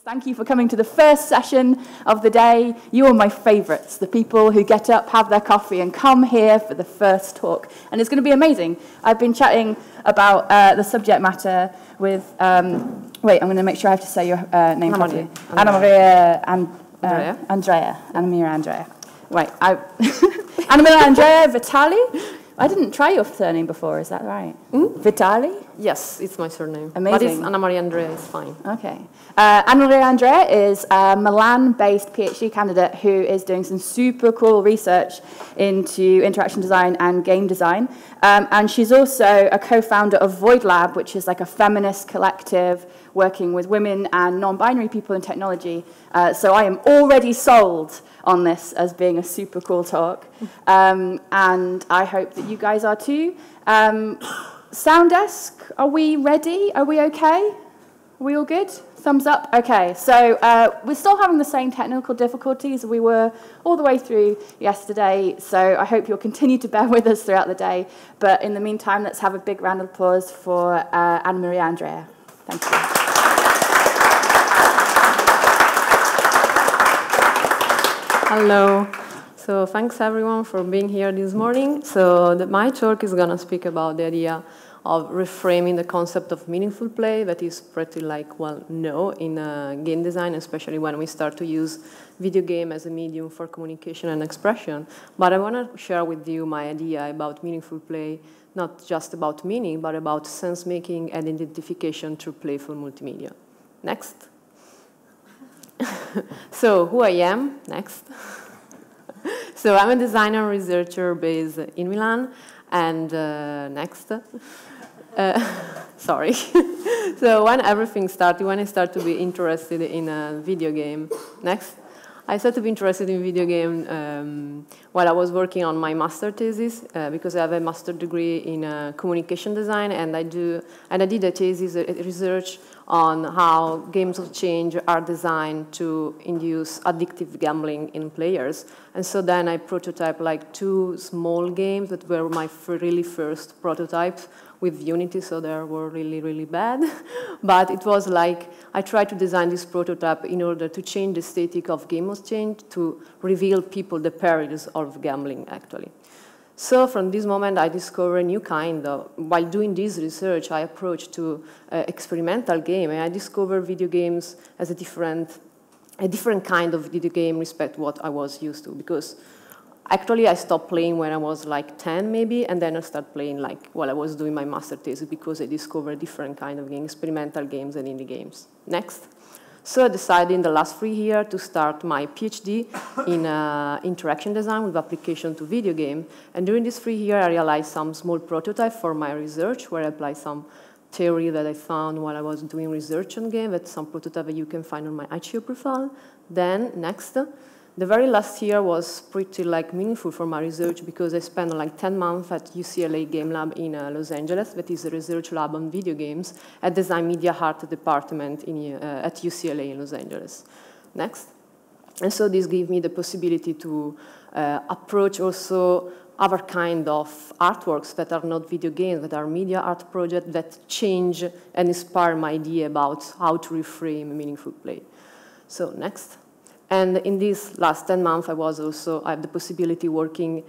Thank you for coming to the first session of the day. You are my favourites, the people who get up, have their coffee, and come here for the first talk. And it's going to be amazing. I've been chatting about the subject matter with, wait, I'm going to make sure I have to say your name properly. Annamaria and Annamaria Andrea. Right, Annamaria Andrea Vitali. I didn't try your surname before, is that right? Vitali? Yes, it's my surname. Amazing. But it's Annamaria Andrea, it's fine. Okay. Annamaria Andrea is a Milan-based PhD candidate who is doing some super cool research into interaction design and game design. And she's also a co-founder of Void Lab, which is like a feminist collective working with women and non-binary people in technology. So I am already sold on this as being a super cool talk. And I hope that you guys are too. Sound desk, are we ready? Are we okay? Are we all good? Thumbs up? Okay, so we're still having the same technical difficulties we were all the way through yesterday, so I hope you'll continue to bear with us throughout the day. But in the meantime, let's have a big round of applause for Annamaria Andrea. Thank you. Hello. So thanks everyone for being here this morning. So my talk is going to speak about the idea of reframing the concept of meaningful play that is pretty known in game design, especially when we start to use video game as a medium for communication and expression. But I want to share with you my idea about meaningful play, not just about meaning, but about sense-making and identification through playful multimedia. Next. So who I am, next. So I'm a designer researcher based in Milan, and next. Sorry. So when everything started, when I started to be interested in a video game, next. I started to be interested in video game while I was working on my master thesis because I have a master degree in communication design, and I did a thesis, a research on how games of change are designed to induce addictive gambling in players. And so then I prototyped like 2 small games that were my really first prototypes with Unity, so they were really, really bad. But it was like, I tried to design this prototype in order to change the aesthetic of game of change, to reveal people the perils of gambling, actually. So from this moment, I discovered a new kind of, while doing this research, I approached to experimental game, and I discovered video games as a different kind of video game respect to what I was used to, because actually I stopped playing when I was like 10 maybe, and then I started playing like while I was doing my master thesis because I discovered a different kind of game, experimental games and indie games. Next. So I decided in the last 3 years to start my PhD in interaction design with application to video game. And during this 3 years, I realized some small prototype for my research where I applied some theory that I found while I was doing research on game, that's some prototype that you can find on my Itch.io profile. Then next, the very last year was pretty meaningful for my research because I spent like 10 months at UCLA Game Lab in Los Angeles, that is a research lab on video games, at Design Media Art Department at UCLA in Los Angeles. Next. And so this gave me the possibility to approach also other kind of artworks that are not video games, that are media art projects that change and inspire my idea about how to reframe meaningful play. So next. And in these last 10 months, I have the possibility to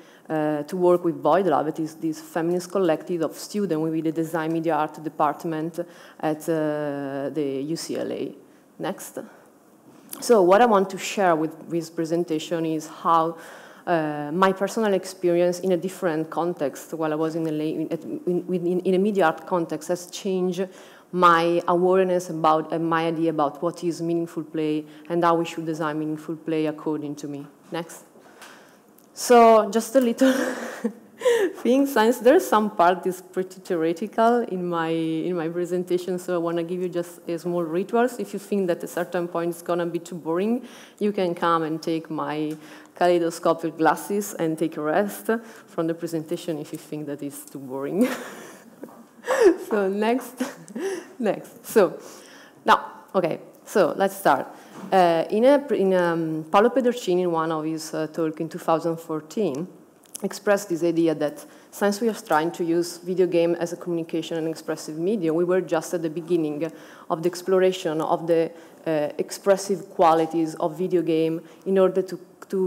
work with Void Lab. It is this feminist collective of students with the design media art department at the UCLA. Next. So what I want to share with this presentation is how my personal experience in a different context, while I was in a media art context, has changed my awareness about my idea about what is meaningful play and how we should design meaningful play according to me. Next. So just a little thing, since there's some part is pretty theoretical in my presentation, so I want to give you just a small rituals. If you think that at a certain point it's going to be too boring, you can come and take my kaleidoscopic glasses and take a rest from the presentation if you think that it's too boring. So next. So now, okay. So let's start. Paolo Pedorcini, in one of his talk in 2014, expressed this idea that since we are trying to use video game as a communication and expressive medium, we were just at the beginning of the exploration of the expressive qualities of video game in order to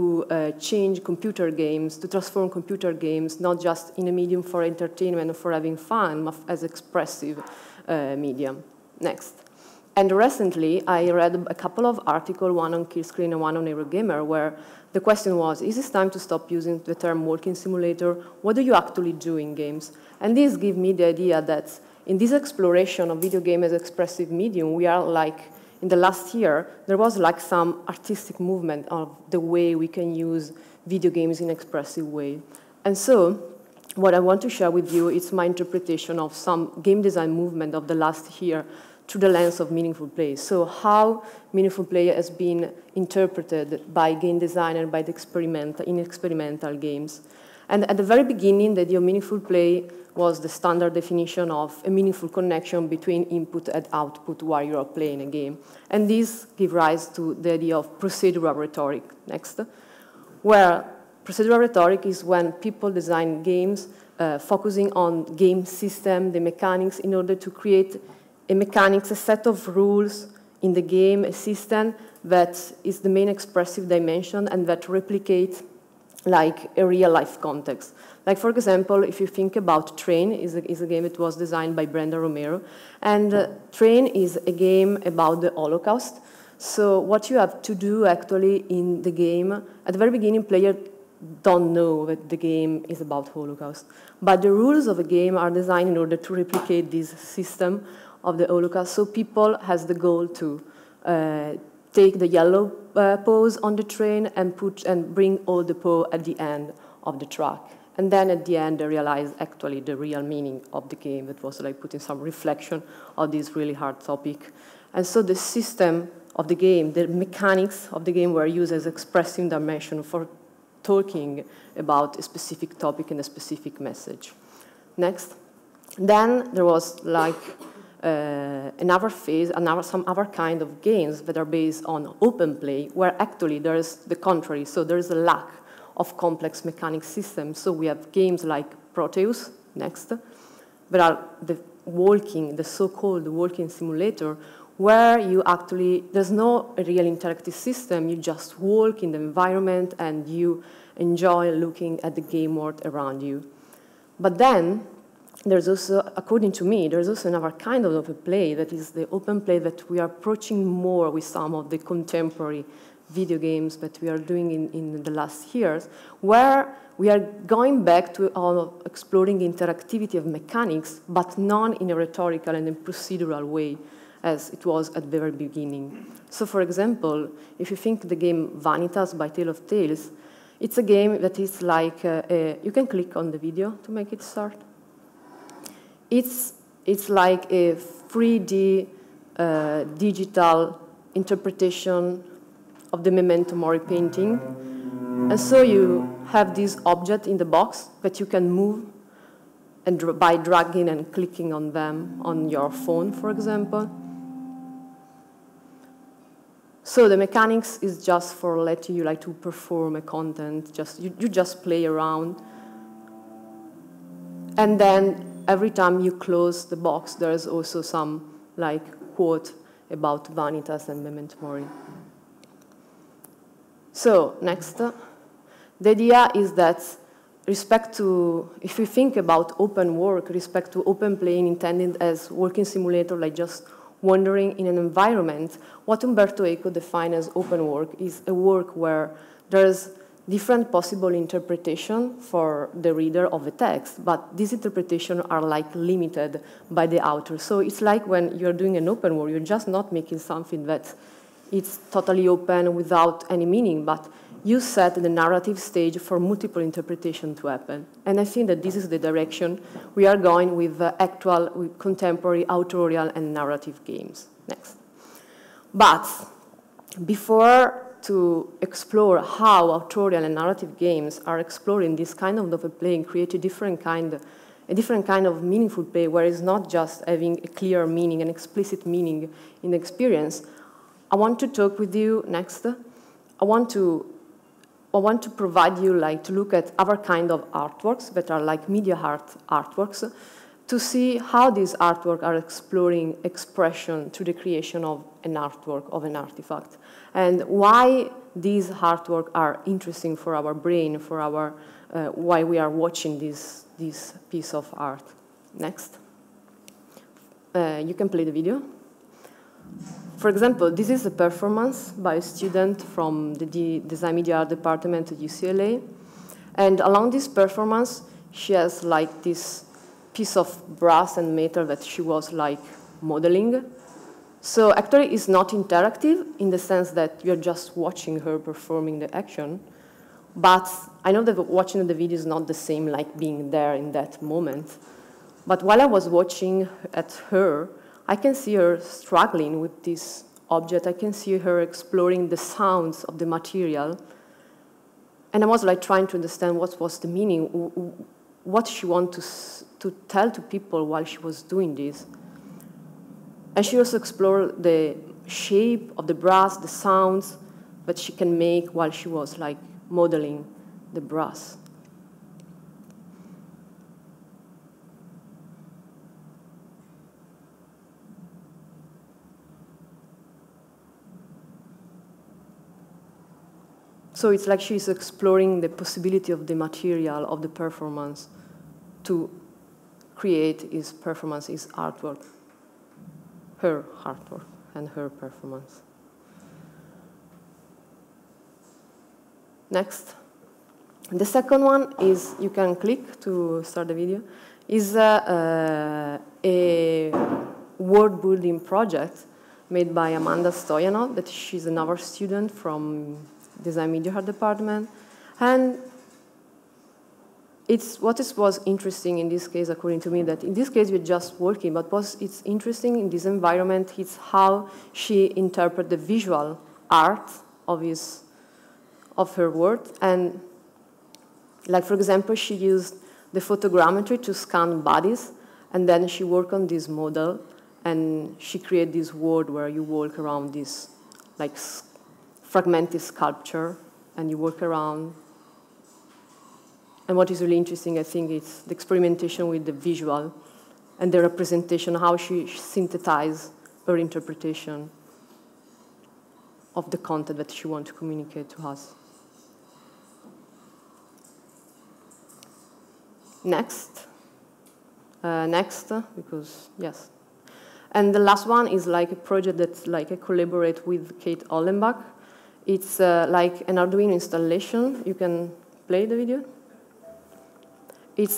change computer games, to transform computer games, not just in a medium for entertainment or for having fun, but as expressive medium. Next. And recently, I read a couple of articles, one on Killscreen and one on Eurogamer, where the question was, is it time to stop using the term walking simulator? What do you actually do in games? And this gave me the idea that in this exploration of video game as expressive medium, we are like, in the last year, there was like some artistic movement of the way we can use video games in an expressive way. And so, what I want to share with you is my interpretation of some game design movement of the last year through the lens of meaningful play. So how meaningful play has been interpreted by game designer, by the experimental games. And at the very beginning, the idea of meaningful play was the standard definition of a meaningful connection between input and output while you are playing a game. And this gives rise to the idea of procedural rhetoric, next, where procedural rhetoric is when people design games focusing on game system, the mechanics, in order to create a mechanics, a set of rules in the game, a system that is the main expressive dimension and that replicate like a real-life context. Like, for example, if you think about Train, is a game that was designed by Brenda Romero, and Train is a game about the Holocaust. So what you have to do actually in the game, at the very beginning, players don't know that the game is about Holocaust. But the rules of a game are designed in order to replicate this system of the Holocaust. So people has the goal to take the yellow paws on the train and bring all the paw at the end of the track. And then at the end, they realize actually the real meaning of the game that was like putting some reflection of this really hard topic. And so the system of the game, the mechanics of the game were used as expressive dimension for talking about a specific topic and a specific message. Next. Then there was like another phase, some other kind of games that are based on open play, where actually there is the contrary. So there is a lack of complex mechanic systems. So we have games like Proteus, next, that are the so-called walking simulator, where you actually, there's no real interactive system. You just walk in the environment and you enjoy looking at the game world around you. But then, there's also, according to me, there's also another kind of open play that is the open play that we are approaching more with some of the contemporary video games that we are doing in the last years, where we are going back to exploring interactivity of mechanics, but not in a rhetorical and a procedural way, as it was at the very beginning. So, for example, if you think the game Vanitas by Tale of Tales, it's a game that is like, you can click on the video to make it start. It's like a 3D digital interpretation of the Memento Mori painting. And so you have this object in the box that you can move and by dragging and clicking on them on your phone, for example. So the mechanics is just for letting you like to perform a content. You just play around. And then every time you close the box, there's also some like quote about Vanitas and Memento Mori. So next, the idea is that if you think about open work, respect to open playing intended as working simulator, like just wandering in an environment, what Umberto Eco defined as open work is a work where there's different possible interpretation for the reader of the text, but these interpretations are like limited by the author. So it's like when you're doing an open work, you're just not making something that it's totally open without any meaning, but you set the narrative stage for multiple interpretation to happen. And I think that this is the direction we are going with with contemporary authorial and narrative games. Next. But before to explore how authorial and narrative games are exploring this kind of play and create a different kind of meaningful play where it's not just having a clear meaning, an explicit meaning in the experience, I want to talk with you next. I want to want to provide you to look at other kind of artworks that are like media artworks, to see how these artworks are exploring expression through the creation of an artwork, of an artifact, and why these artworks are interesting for our brain, for our why we are watching this piece of art. Next. You can play the video. For example, this is a performance by a student from the Design Media Art department at UCLA. And along this performance, she has this piece of brass and metal that she was modeling. So actually it's not interactive in the sense that you're just watching her performing the action. But I know that watching the video is not the same like being there in that moment. But while I was watching at her, I can see her struggling with this object. I can see her exploring the sounds of the material. And I was trying to understand what was the meaning, what she wanted to tell to people while she was doing this. And she also explored the shape of the brass, the sounds that she can make while she was modeling the brass. So it's like she's exploring the possibility of the material, of the performance, to create his performance, his artwork, her artwork, and her performance. Next. The second one is, you can click to start the video, is a word building project made by Amanda Stoyanov, that she's another student from Design Media Art department. And what was interesting in this case, according to me, that in this case we're just working, but it's interesting in this environment, it's how she interpreted the visual art of her work. And for example, she used the photogrammetry to scan bodies, and then she worked on this model, and she created this world where you walk around this fragmented sculpture, and you walk around. And what is really interesting, I think, is the experimentation with the visual and the representation, how she synthesized her interpretation of the content that she wanted to communicate to us. Next. Next, because, yes. And the last one is a project that I collaborate with Kate Ollenbach. It's like an Arduino installation. You can play the video. It's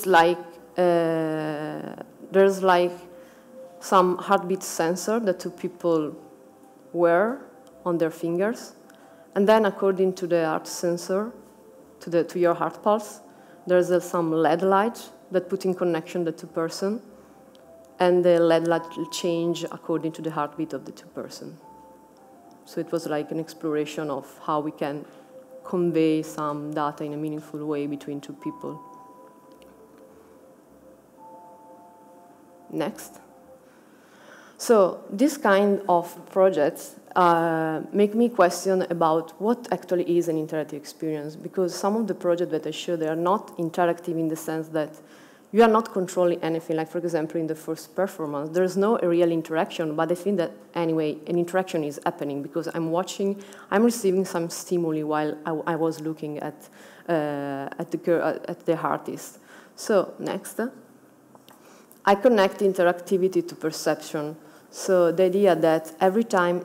there's some heartbeat sensor that two people wear on their fingers. And then according to the heart sensor, to your heart pulse, there's some LED light that put in connection the two person. And the LED light will change according to the heartbeat of the two person. So it was an exploration of how we can convey some data in a meaningful way between two people. Next. So this kind of projects make me question about what actually is an interactive experience, because some of the projects that I show, they are not interactive in the sense that you are not controlling anything. For example, in the first performance, there's no real interaction, but I think that anyway, an interaction is happening because I'm receiving some stimuli while I was looking at the artist. So next, I connect interactivity to perception. So the idea that every time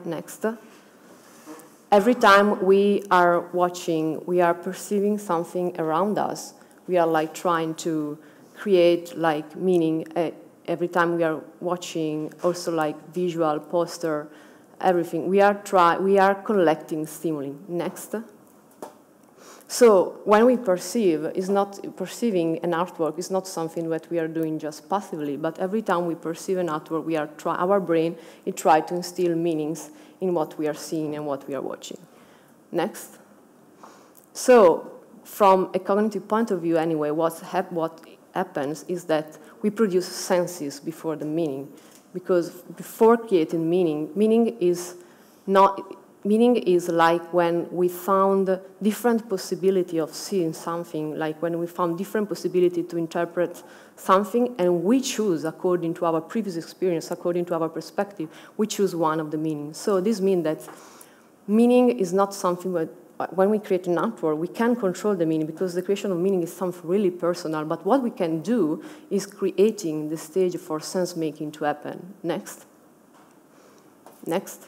we are watching, we are perceiving something around us. We are trying to create meaning every time we are watching, also visual, poster, everything. We are collecting stimuli. Next. So when we perceiving an artwork is not something that we are doing just passively, but every time we perceive an artwork, our brain tries to instill meanings in what we are seeing and what we are watching. Next. So from a cognitive point of view, anyway, what happens is that we produce senses before the meaning, because before creating meaning is not meaning is like when we found different possibility of seeing something, like when we found different possibility to interpret something, and we choose according to our previous experience, according to our perspective, we choose one of the meanings. So this means that meaning is not something that when we create an artwork, we can control the meaning because the creation of meaning is something really personal, but what we can do is creating the stage for sense-making to happen. Next. Next.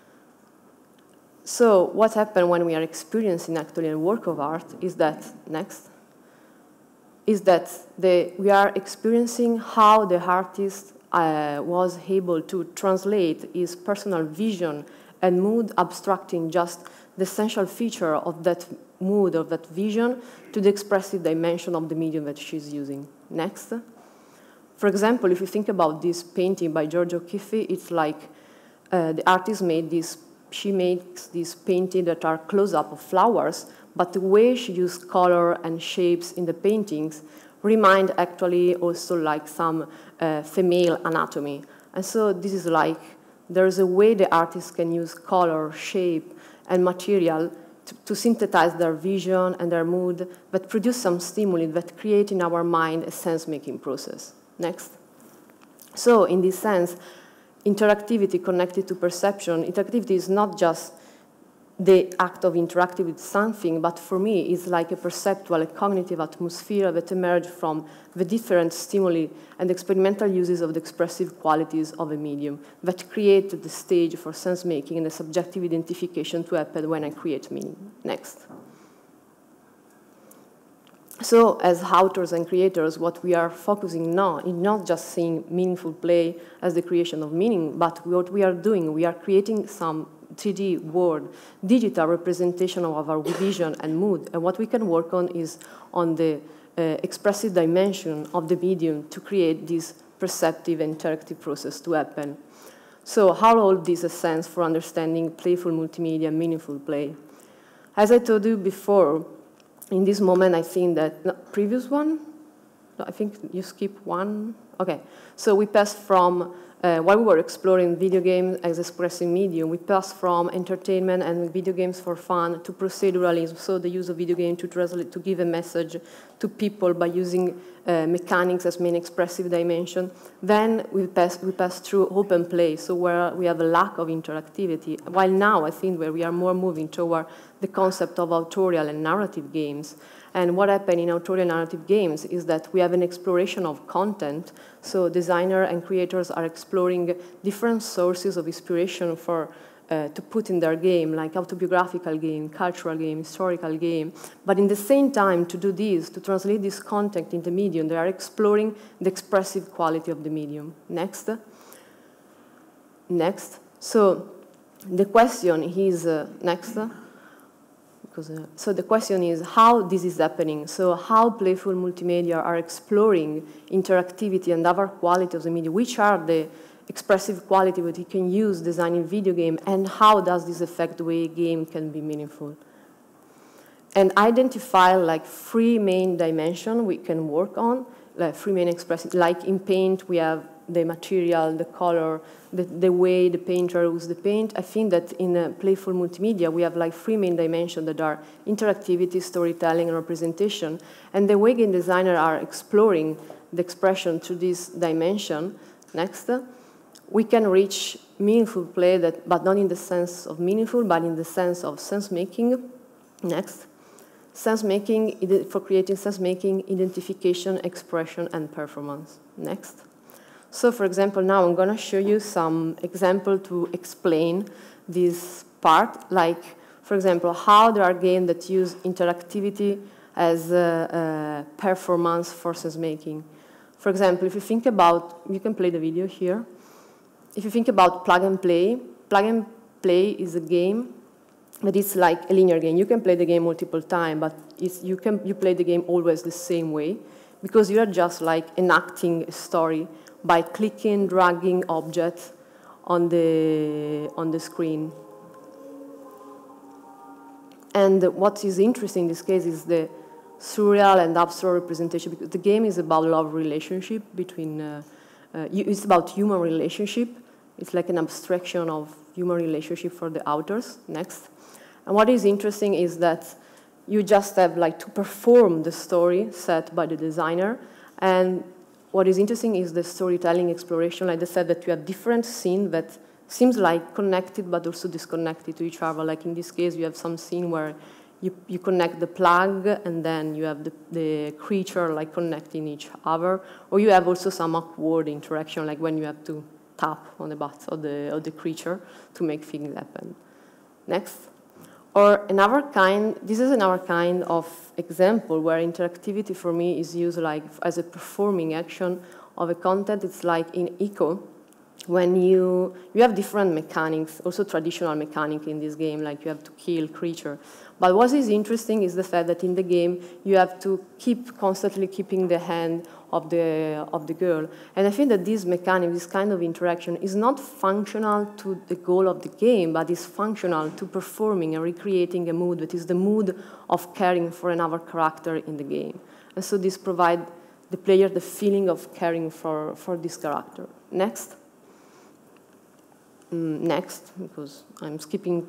So what happens when we are experiencing actually a work of art is that, next, is that we are experiencing how the artist was able to translate his personal vision and mood, abstracting just the essential feature of that mood, of that vision, to the expressive dimension of the medium that she's using. Next. For example, if you think about this painting by George O'Keeffe, it's like the artist made this, she makes these paintings that are close-up of flowers, but the way she used color and shapes in the paintings remind actually also like some female anatomy. And so this is like, there's a way the artist can use color, shape, and material to synthesize their vision and their mood, but produce some stimuli that create in our mind a sense-making process. Next. So in this sense, interactivity connected to perception, interactivity is not just the act of interacting with something, but for me, it's like a perceptual, a cognitive atmosphere that emerges from the different stimuli and experimental uses of the expressive qualities of a medium that create the stage for sense-making and the subjective identification to happen when I create meaning. Next. So as authors and creators, what we are focusing now is not just seeing meaningful play as the creation of meaning, but what we are doing, we are creating some 3D world, digital representation of our vision and mood. And what we can work on is on the expressive dimension of the medium to create this perceptive and interactive process to happen. So how all this a sense for understanding playful multimedia, meaningful play? As I told you before, in this moment, I think that, no, previous one? No, I think you skip one. Okay, so we passed from, while we were exploring video games as expressive medium, we passed from entertainment and video games for fun to proceduralism, so the use of video game to translate, to give a message to people by using mechanics as main expressive dimension. Then we passed through open play, so where we have a lack of interactivity, while now I think where we are more moving toward the concept of autorial and narrative games. And what happened in autorial narrative games is that we have an exploration of content, so designers and creators are exploring different sources of inspiration for to put in their game, like autobiographical game, cultural game, historical game. But in the same time, to do this, to translate this content in the medium, they are exploring the expressive quality of the medium. Next. Next. So the question is, next. So the question is how this is happening. So how playful multimedia are exploring interactivity and other quality of the media, which are the expressive quality that you can use designing video game, and how does this affect the way a game can be meaningful? And identify like 3 main dimensions we can work on, like 3 main expressive, like in paint we have the material, the color, the way the painter uses the paint. I think that in a playful multimedia we have like 3 main dimensions that are interactivity, storytelling, and representation. And the way game designers are exploring the expression through this dimension, next, we can reach meaningful play, but not in the sense of meaningful, but in the sense of sense-making. Next. Sense-making, for creating sense-making, identification, expression, and performance. Next. So, for example, now I'm going to show you some example to explain this part, like, for example, how there are games that use interactivity as a performance for sense-making. For example, if you think about, you can play the video here. If you think about plug and play is a game that is like a linear game. You can play the game multiple times, but you play the game always the same way, because you are just like enacting a story by clicking, dragging objects on the screen. And what is interesting in this case is the surreal and abstract representation, because the game is about love relationship between, it's about human relationship, It's like an abstraction of human relationship for the authors. Next. And what is interesting is that you just have like to perform the story set by the designer. And what is interesting is the storytelling exploration. Like they said, that you have different scenes that seems like connected but also disconnected to each other. Like in this case, you have some scene where you connect the plug and then you have the creature like connecting each other. Or you have also some awkward interaction, like when you have to tap on the butt of the creature to make things happen. Next. Or another kind, this is another kind of example where interactivity for me is used like as a performing action of a content. It's like in Eco, when you have different mechanics, also traditional mechanic in this game, like you have to kill creature. But what is interesting is the fact that in the game you have to constantly keeping the hand of the girl. And I think that this mechanic, this kind of interaction, is not functional to the goal of the game, but is functional to performing and recreating a mood that is the mood of caring for another character in the game. And so this provides the player the feeling of caring for this character. Next. Next, because I'm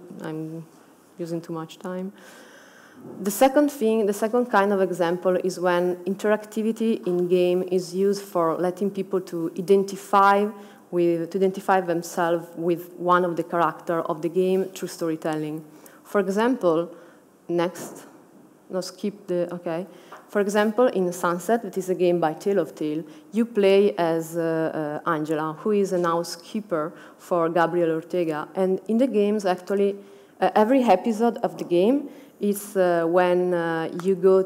using too much time. The second kind of example is when interactivity in game is used for letting people to identify themselves with one of the characters of the game through storytelling. For example, next, no, skip the, okay. For example, in Sunset, that is a game by Tale of Tale, you play as Angela, who is an housekeeper for Gabriel Ortega. And in the games, actually, every episode of the game is when you go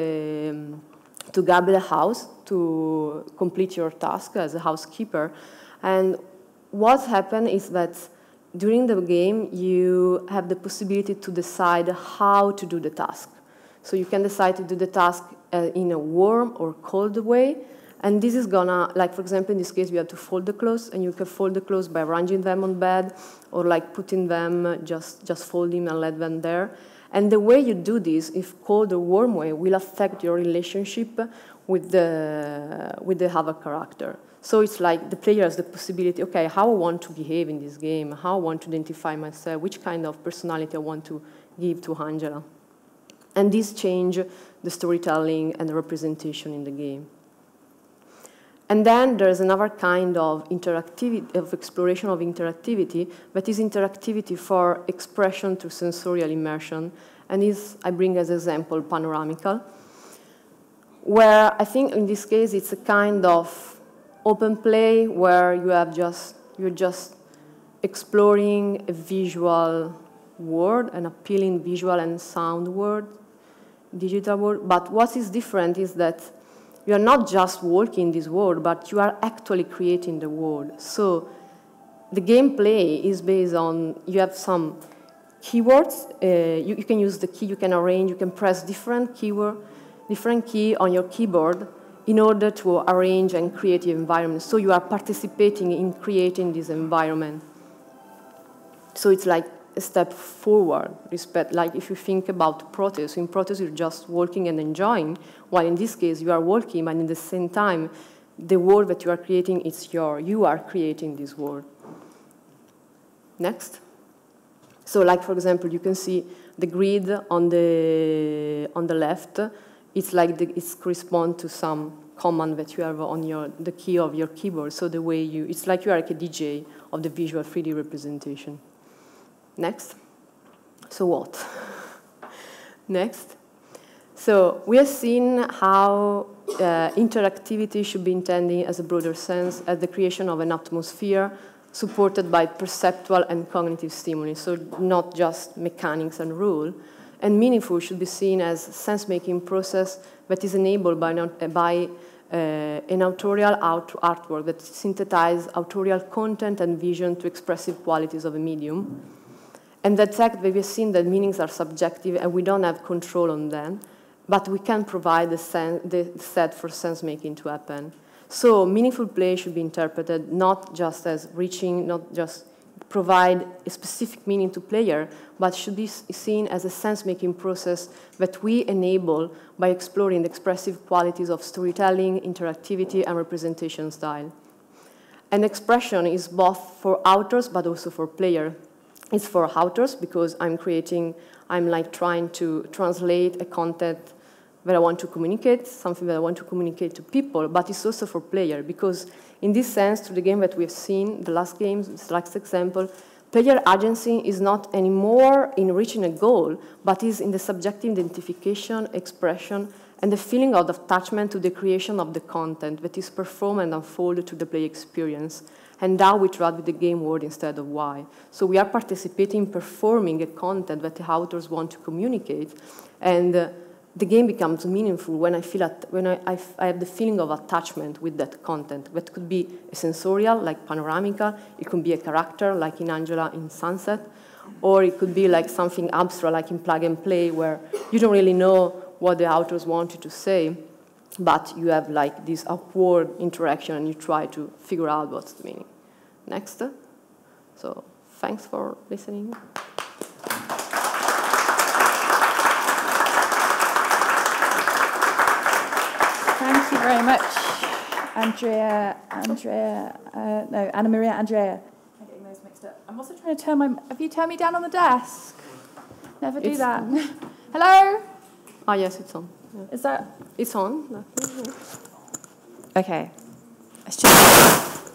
to Gabriel's house to complete your task as a housekeeper. And what happens is that during the game, you have the possibility to decide how to do the task. So you can decide to do the task in a warm or cold way. And this is gonna, like for example, in this case, you have to fold the clothes, and you can fold the clothes by arranging them on bed, or like putting them, just folding and let them there. And the way you do this, if cold or warm way, will affect your relationship with the other character. So it's like the player has the possibility, okay, how I want to behave in this game, how I want to identify myself, which kind of personality I want to give to Angela. And this changes the storytelling and the representation in the game. And then there's another kind of interactivity, of exploration of interactivity, that is interactivity for expression through sensorial immersion. And this I bring as example panoramical, where I think in this case it's a kind of open play where you're just exploring a visual world, an appealing visual and sound world, digital world. But what is different is that you are not just walking this world, but you are actually creating the world. So the gameplay is based on, you have some keywords. You can use the key, you can arrange, you can press different key on your keyboard in order to arrange and create the environment. So you are participating in creating this environment. So it's like a step forward, like if you think about Proteus. In Proteus, you're just walking and enjoying, while in this case, you are walking, but at the same time, the world that you are creating, you are creating this world. Next. So like, for example, you can see the grid on the left. It's like it corresponds to some command that you have on the key of your keyboard. So the way it's like you are like a DJ of the visual 3D representation. Next. So what? Next. So we have seen how interactivity should be intended as a broader sense as the creation of an atmosphere supported by perceptual and cognitive stimuli, so not just mechanics and rule. And meaningful should be seen as a sense-making process that is enabled by an authorial artwork that synthesizes authorial content and vision to expressive qualities of a medium. And that fact that we've seen that meanings are subjective and we don't have control on them, but we can provide the set for sense-making to happen. So meaningful play should be interpreted not just as reaching, not just provide a specific meaning to player, but should be seen as a sense-making process that we enable by exploring the expressive qualities of storytelling, interactivity, and representation style. And expression is both for authors, but also for player. It's for authors because I'm like trying to translate a content that I want to communicate, something that I want to communicate to people, but it's also for player because in this sense, to the game that we've seen, the last game, this last example, player agency is not anymore in reaching a goal, but is in the subjective identification, expression, and the feeling of attachment to the creation of the content that is performed and unfolded to the play experience. And now we try with the game word instead of why. So we are participating, performing a content that the authors want to communicate, and the game becomes meaningful when I have the feeling of attachment with that content. That could be a sensorial, like panoramica. It could be a character, like in Angela in Sunset, or it could be like something abstract, like in Plug and Play, where you don't really know what the authors want you to say, but you have like this upward interaction and you try to figure out what's the meaning. Next. So thanks for listening. Thank you very much, Annamaria, Andrea. I'm getting those mixed up. I'm also trying to turn have you turned me down on the desk? Never do that. Hello? Ah, yes, it's on. Yeah. Is that? It's on. Okay. Let's just...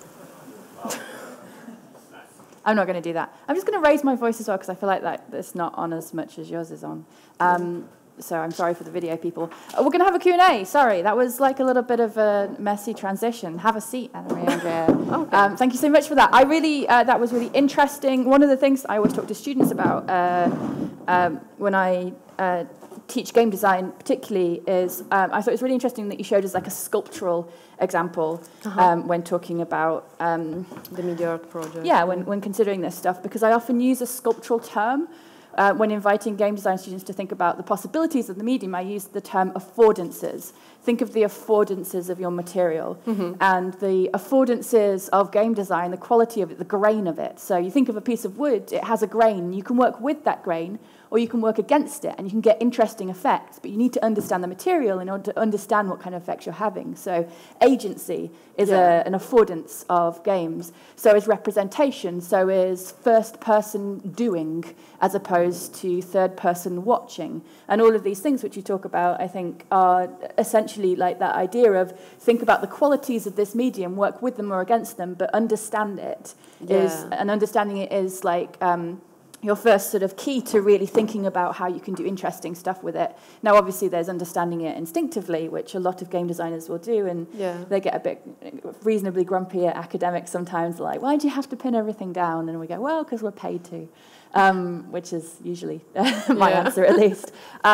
I'm not going to do that. I'm just going to raise my voice as well because I feel like it's not on as much as yours is on. So I'm sorry for the video people. We're going to have a Q&A. Sorry, that was like a little bit of a messy transition. Have a seat, Annamaria, Andrea. Okay. Thank you so much for that. That was really interesting. One of the things I always talk to students about when I teach game design particularly is I thought it was really interesting that you showed us like a sculptural example when talking about the media art project. Yeah, when considering this stuff, because I often use a sculptural term when inviting game design students to think about the possibilities of the medium. I use the term affordances. Think of the affordances of your material and the affordances of game design, the quality of it, the grain of it. So you think of a piece of wood, it has a grain. You can work with that grain or you can work against it and you can get interesting effects, but you need to understand the material in order to understand what kind of effects you're having. So agency is an affordance of games. So is representation, so is first person doing as opposed to third person watching. And all of these things which you talk about, I think, are essentially like that idea of think about the qualities of this medium, work with them or against them, but understand it. And understanding it is like your first sort of key to really thinking about how you can do interesting stuff with it. Now, obviously, there's understanding it instinctively, which a lot of game designers will do, and they get a bit reasonably grumpy at academics sometimes, like, why do you have to pin everything down? And we go, well, because we're paid to, which is usually my answer, at least.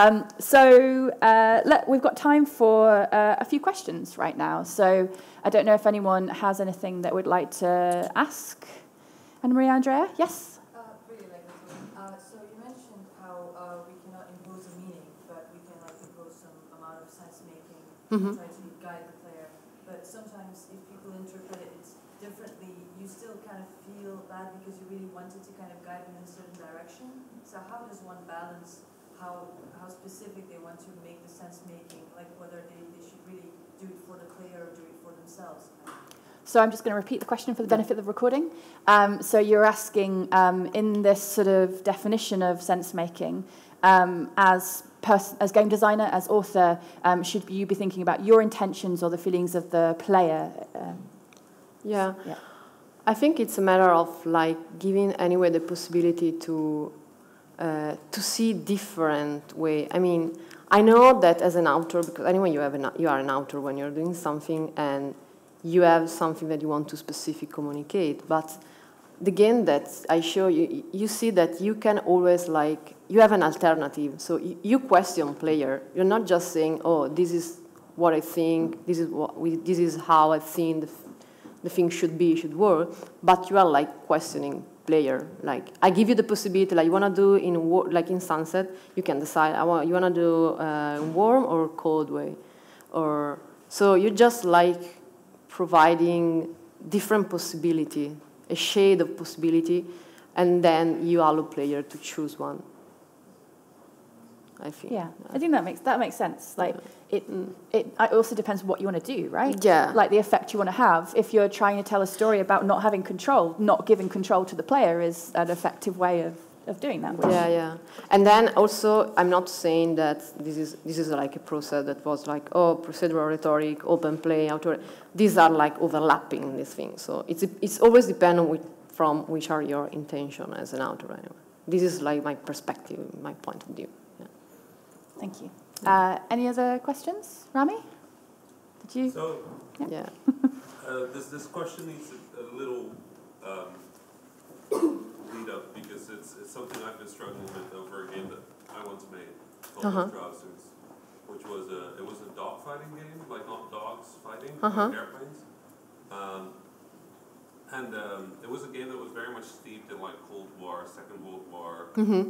We've got time for a few questions right now. So I don't know if anyone has anything that would like to ask. Annamaria, Andrea? Yes? So you mentioned how we cannot impose a meaning, but we can impose some amount of sense making, try to guide the player. But sometimes if people interpret it differently, you still kind of feel bad because you really wanted to kind of guide them in a certain direction. So how does one balance how specific they want to make the sense making, like whether they should really do it for the player or do it for themselves? So I'm just going to repeat the question for the benefit of the recording. So you're asking, in this sort of definition of sense-making, as game designer, as author, should you be thinking about your intentions or the feelings of the player? I think it's a matter of giving anyway the possibility to see different way. I mean, I know that as an author, because anyway you are an author when you're doing something and you have something that you want to specifically communicate. But the game that I show you, you see that you can always you have an alternative. So you question player. You're not just saying, oh, this is what I think, this is how I think the thing should work, but you are questioning player. I give you the possibility, you want to do in Sunset, you can decide, you want to do warm or cold way. So you just providing different possibility, a shade of possibility, and then you allow player to choose one. I think. Yeah, I think that makes sense. Like it also depends what you want to do, right? Yeah. Like the effect you want to have. If you're trying to tell a story about not having control, not giving control to the player is an effective way of doing that. Yeah. And then also, I'm not saying that this is like a process that was like, oh, procedural rhetoric, open play, author. These are like overlapping these things. So it's always dependent from which are your intention as an author. Anyway. This is like my perspective, my point of view. Yeah. Thank you. Any other questions, Rami? Did you? So, yeah. this question needs a little lead up because it's something I've been struggling with over a game that I once made called Trousers, which was a dog fighting game, like not dogs fighting, like airplanes. And it was a game that was very much steeped in like Cold War, Second World War,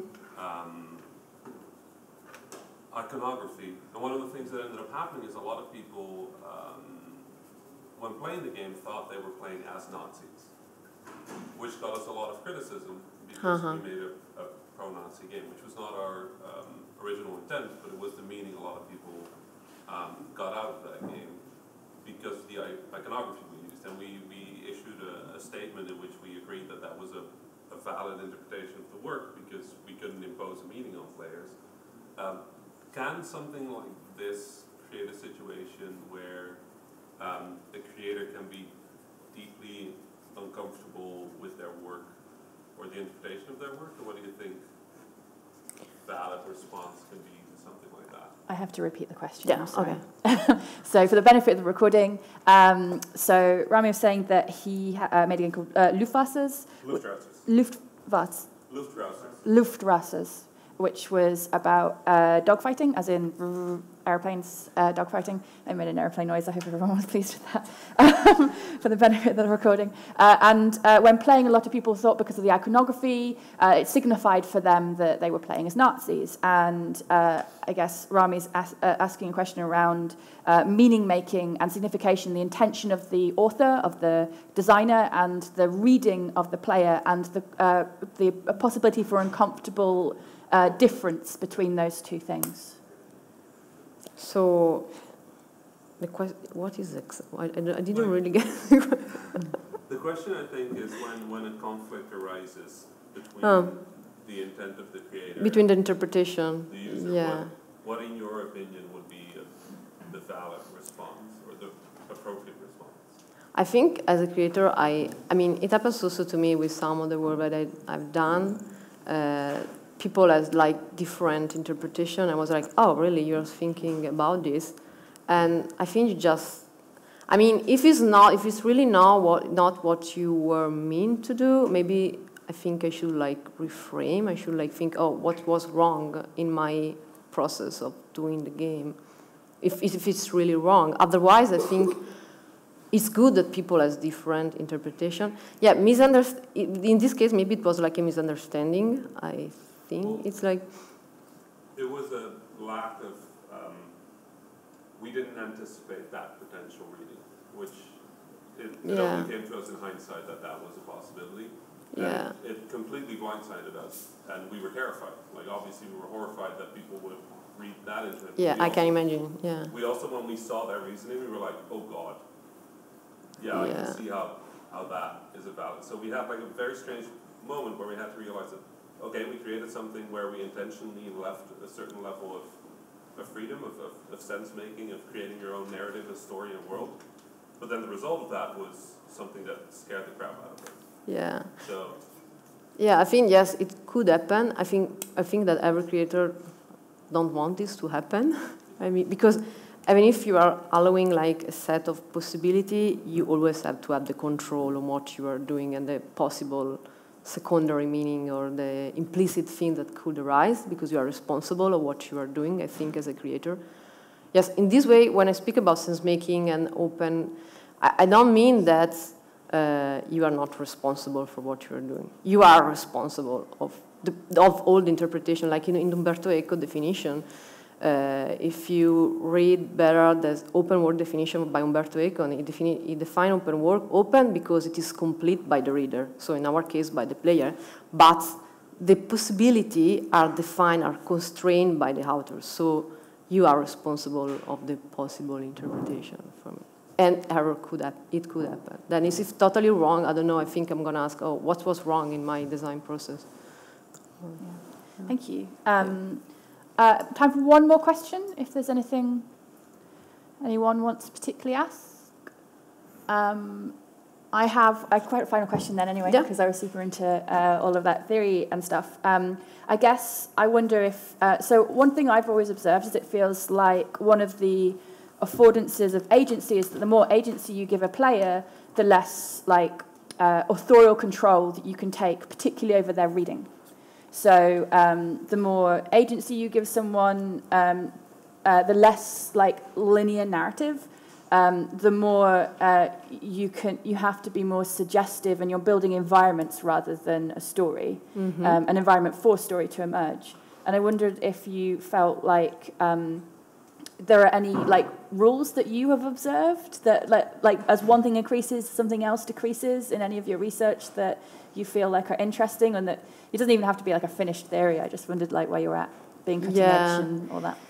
iconography. And one of the things that ended up happening is a lot of people, when playing the game, thought they were playing as Nazis, which got us a lot of criticism because we made a pro-Nazi game, which was not our original intent, but it was the meaning a lot of people got out of that game because of the iconography we used. And we issued a statement in which we agreed that that was a valid interpretation of the work because we couldn't impose a meaning on players. Can something like this create a situation where the creator can be deeply uncomfortable with their work or the interpretation of their work? Or what do you think valid response can be to something like that? I have to repeat the question. Yeah, okay. So for the benefit of the recording, so Rami was saying that he made a game called Luftwaffes, which was about dogfighting, as in airplanes dogfighting. I made an airplane noise. I hope everyone was pleased with that for the benefit of the recording. And when playing, a lot of people thought because of the iconography, it signified for them that they were playing as Nazis. And I guess Rami's asking a question around meaning making and signification, the intention of the author, of the designer, and the reading of the player, and the possibility for uncomfortable difference between those two things. So, the question, what is it? I didn't really get The question, I think, is when a conflict arises between the intent of the creator between the interpretation, the user, yeah. What in your opinion would be the valid response or the appropriate response? I think as a creator, I mean, it happens also to me with some of the work that I've done. People has like different interpretation. I was like, oh, really? You're thinking about this? And I think I mean, if it's really not what you were meant to do, maybe I think I should like reframe. I should like think, oh, what was wrong in my process of doing the game? If it's really wrong. Otherwise, I think it's good that people has different interpretation. Yeah, in this case, maybe it was like a misunderstanding. I think it's like it was a lack of. We didn't anticipate that potential reading, which it only came to us in hindsight that was a possibility. Yeah. It completely blindsided us, and we were terrified. Like, obviously, we were horrified that people would read that into it. Yeah, I can imagine, yeah. We also, when we saw that reasoning, we were like, oh, God. Yeah, I can see how that is a valid. So we had, like, a very strange moment where we had to realize that, okay, we created something where we intentionally left a certain level of freedom, of sense-making, of creating your own narrative, a story, and world. But then the result of that was something that scared the crap out of us. Yeah. So. Yeah, I think yes, it could happen. I think that every creator don't want this to happen. I mean, because if you are allowing like a set of possibility, you always have to have the control on what you are doing and the possible secondary meaning or the implicit thing that could arise because you are responsible of what you are doing, I think, as a creator. Yes, in this way, when I speak about sense-making and open, I don't mean that you are not responsible for what you are doing. You are responsible of all the interpretation, like in Umberto Eco definition. If you read better the open world definition by Umberto Eco, he defines open world open because it is complete by the reader, so in our case by the player, but the possibility are defined, are constrained by the author. So you are responsible of the possible interpretation from it. And error could happen. Then if it's totally wrong, I don't know, I think I'm going to ask, oh, what was wrong in my design process? Yeah. Thank you. Time for one more question, if there's anything anyone wants to particularly ask. I have quite a final question then anyway, because I was super into all of that theory and stuff. I guess I wonder if, so one thing I've always observed is it feels like one of the affordances of agency is that the more agency you give a player, the less like authorial control that you can take, particularly over their reading. So the more agency you give someone, the less like linear narrative. The more you have to be more suggestive, and you're building environments rather than a story, an environment for story to emerge. And I wondered if you felt like there are any like rules that you have observed that like as one thing increases, something else decreases in any of your research that you feel like are interesting, and that it doesn't even have to be like a finished theory. I just wondered like where you're at, being cutting edge and all that.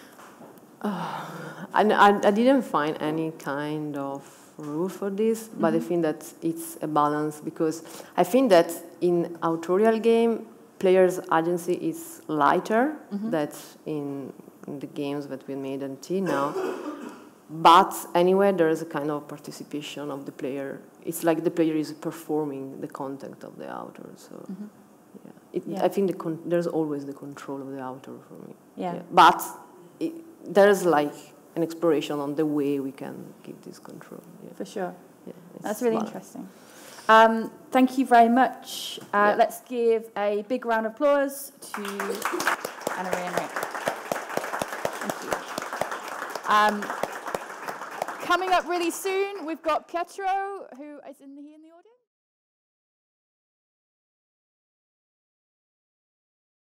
I didn't find any kind of rule for this, but I think that it's a balance, because I think that in authorial game, players' agency is lighter than in the games that we made until now. But anyway, there is a kind of participation of the player. It's like the player is performing the content of the author. So I think there's always the control of the author for me. But there's like an exploration on the way we can keep this control. For sure. That's really interesting. Thank you very much. Let's give a big round of applause to Annamaria and Rick. Thank you. Coming up really soon, we've got Pietro